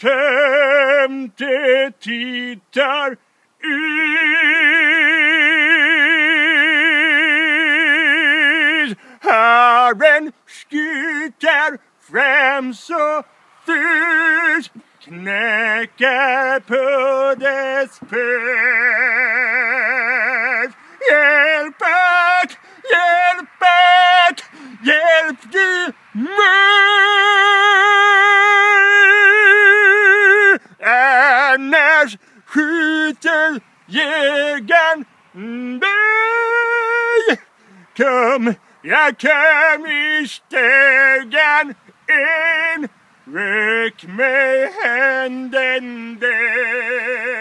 femte tittar ut. Haren skutar fram så fult, knäckar på dess päls. Hjälp back, hjälp back, hjälp du mig. Annars skjuter jägaren dig. Kom, jag kom i stugan in. Räck mig handen där.